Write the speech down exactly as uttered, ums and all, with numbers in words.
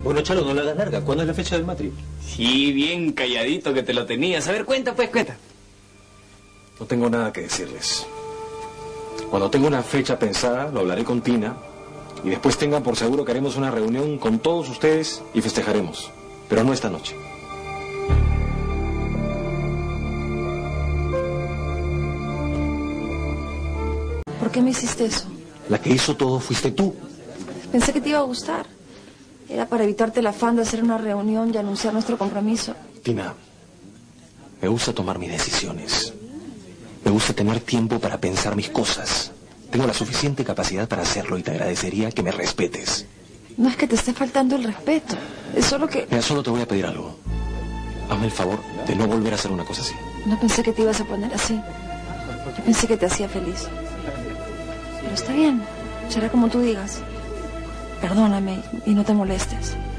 Bueno, Chalo, no la hagas larga. ¿Cuándo es la fecha del matri? Sí, bien calladito que te lo tenías. A ver, cuenta, pues, cuenta. No tengo nada que decirles. Cuando tenga una fecha pensada, lo hablaré con Tina. Y después tengan por seguro que haremos una reunión con todos ustedes y festejaremos. Pero no esta noche. ¿Por qué me hiciste eso? La que hizo todo fuiste tú. Pensé que te iba a gustar. Era para evitarte el afán de hacer una reunión y anunciar nuestro compromiso. Tina, me gusta tomar mis decisiones. Me gusta tener tiempo para pensar mis cosas. Tengo la suficiente capacidad para hacerlo y te agradecería que me respetes. No es que te esté faltando el respeto. Es solo que... Mira, solo te voy a pedir algo. Hazme el favor de no volver a hacer una cosa así. No pensé que te ibas a poner así. Yo pensé que te hacía feliz. Pero está bien. Será como tú digas. Perdóname y no te molestes.